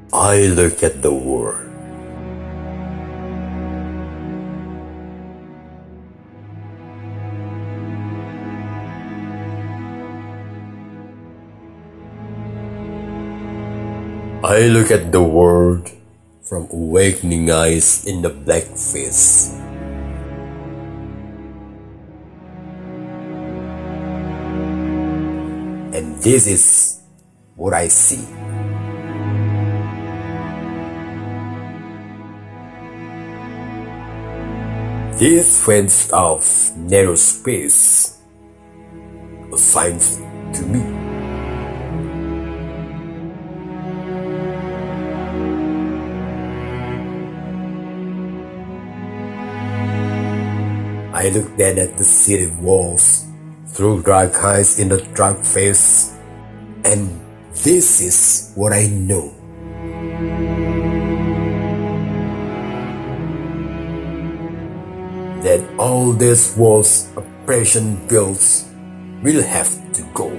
I look at the world. I look at the world from awakening eyes in the black face. And this is what I see. This fenced off narrow space assigns to me. I look then at the city walls through dark eyes in a dark face, and this is what I know. That all these walls oppression builds will have to go.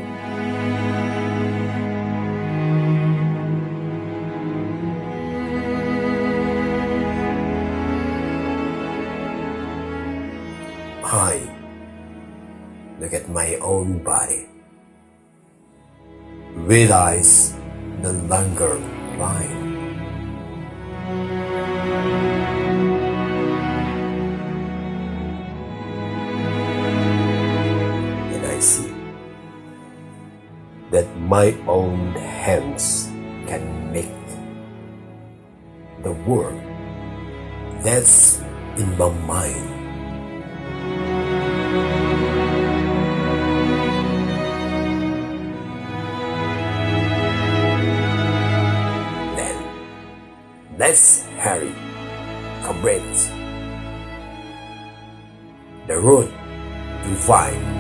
I look at my own body with eyes no longer blind. And I see that my own hands can make the world that's in my mind. Let's hurry, comrades. The road to find